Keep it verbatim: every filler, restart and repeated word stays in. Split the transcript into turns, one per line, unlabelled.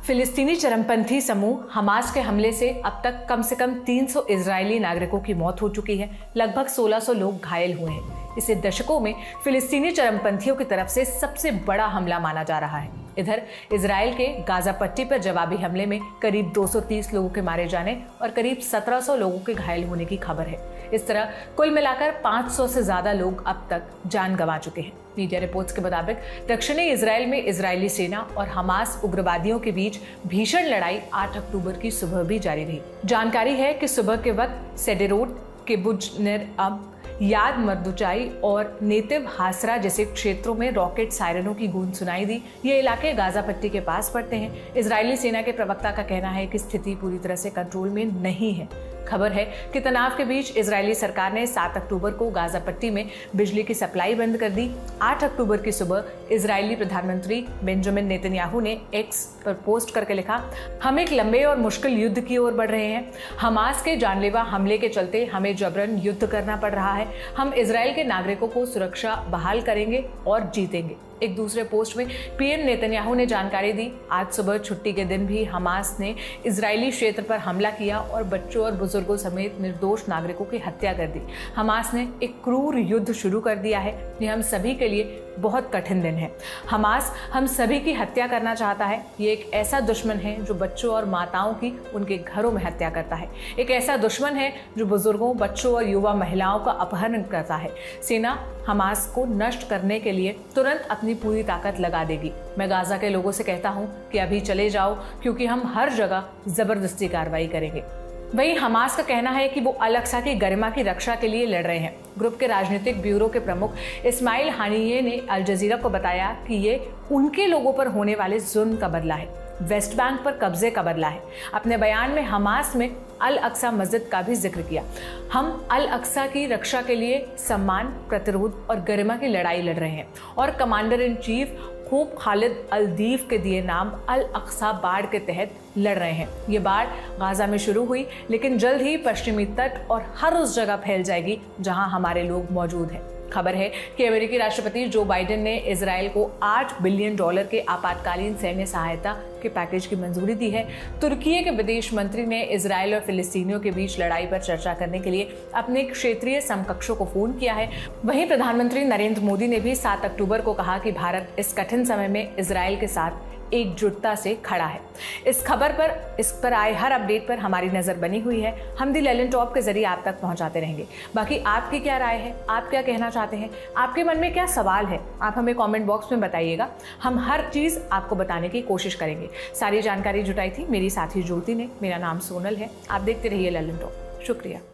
फिलिस्तीनी चरमपंथी समूह हमास के हमले से अब तक कम से कम तीन सौ इजरायली नागरिकों की मौत हो चुकी है। लगभग सोलह सौ लोग घायल हुए हैं। इसे दशकों में फिलिस्तीनी चरमपंथियों की तरफ से सबसे बड़ा हमला माना जा रहा है। इधर इजराइल के गाजा पट्टी पर जवाबी हमले में करीब दो सौ तीस लोगों के मारे जाने और करीब सत्रह सौ लोगों के घायल होने की खबर है। इस तरह कुल मिलाकर पाँच सौ से ज्यादा लोग अब तक जान गंवा चुके हैं। मीडिया रिपोर्ट्स के मुताबिक दक्षिणी इजराइल में इजरायली सेना और हमास उग्रवादियों के बीच भीषण लड़ाई आठ अक्टूबर की सुबह भी जारी रही। जानकारी है कि सुबह के वक्त सेडेरोट, किबुत्ज नीर अब, याद मर्दुचाई और नेतिव हासरा जैसे क्षेत्रों में रॉकेट सायरनों की गूंज सुनाई दी। ये इलाके गाजा पट्टी के पास पड़ते हैं। इजरायली सेना के प्रवक्ता का कहना है कि स्थिति पूरी तरह से कंट्रोल में नहीं है। खबर है कि तनाव के बीच इजरायली सरकार ने सात अक्टूबर को गाजा पट्टी में बिजली की सप्लाई बंद कर दी। आठ अक्टूबर की सुबह इजरायली प्रधानमंत्री बेंजामिन नेतन्याहू ने एक्स पर पोस्ट करके लिखा, हम एक लंबे और मुश्किल युद्ध की ओर बढ़ रहे हैं। हमास के जानलेवा हमले के चलते हमें जबरन युद्ध करना पड़ रहा है। हम इजराइल के नागरिकों को सुरक्षा बहाल करेंगे और जीतेंगे। एक दूसरे पोस्ट में पीएम नेतन्याहू ने जानकारी दी, आज सुबह छुट्टी के दिन भी हमास ने इजरायली क्षेत्र पर हमला किया और बच्चों और बुजुर्गों समेत निर्दोष नागरिकों की हत्या कर दी। हमास ने एक क्रूर युद्ध शुरू कर दिया है। ये हम सभी के लिए बहुत कठिन दिन है। हमास हम सभी की हत्या करना चाहता है। ये एक ऐसा दुश्मन है जो बच्चों और माताओं की उनके घरों में हत्या करता है। एक ऐसा दुश्मन है जो बुजुर्गों, बच्चों और युवा महिलाओं का अपहरण करता है। सेना हमास को नष्ट करने के लिए तुरंत अपनी पूरी ताकत लगा देगी। मैं गाजा के लोगों से कहता हूं कि अभी चले जाओ, क्योंकि हम हर जगह जबरदस्ती कार्रवाई करेंगे। वहीं हमास का कहना है कि वो अल अक्सा की गरिमा की रक्षा के लिए लड़ रहे हैं। ग्रुप के राजनीतिक ब्यूरो के प्रमुख इस्माइल हानिये ने अल जजीरा को बताया कि ये उनके लोगों पर होने वाले जुल्म का बदला है, वेस्ट बैंक पर कब्जे का बदला है। अपने बयान में हमास में अल अक्सा मस्जिद का भी जिक्र किया। हम अल अक्सा की रक्षा के लिए सम्मान, प्रतिरोध और गरिमा की लड़ाई लड़ रहे हैं और कमांडर इन चीफ खूब खालिद अल दीफ के दिए नाम अल अक्सा बाढ़ के तहत लड़ रहे हैं। ये बाढ़ गाजा में शुरू हुई, लेकिन जल्द ही पश्चिमी तट और हर उस जगह फैल जाएगी जहां हमारे लोग मौजूद हैं। खबर है कि अमेरिकी राष्ट्रपति जो बाइडेन ने इजराइल को आठ बिलियन डॉलर के आपातकालीन सैन्य सहायता के पैकेज की मंजूरी दी है। तुर्की के विदेश मंत्री ने इजराइल और फिलिस्तीनियों के बीच लड़ाई पर चर्चा करने के लिए अपने क्षेत्रीय समकक्षों को फोन किया है। वहीं प्रधानमंत्री नरेंद्र मोदी ने भी सात अक्टूबर को कहा कि भारत इस कठिन समय में इजराइल के साथ एकजुटता से खड़ा है। इस खबर पर इस पर आए हर अपडेट पर हमारी नजर बनी हुई है। हम दी लैलन टॉप के जरिए आप तक पहुंचाते रहेंगे। बाकी आपकी क्या राय है, आप क्या कहना चाहते हैं, आपके मन में क्या सवाल है, आप हमें कमेंट बॉक्स में बताइएगा। हम हर चीज आपको बताने की कोशिश करेंगे। सारी जानकारी जुटाई थी मेरी साथी ज्योति ने। मेरा नाम सोनल है। आप देखते रहिए लैलन टॉप। शुक्रिया।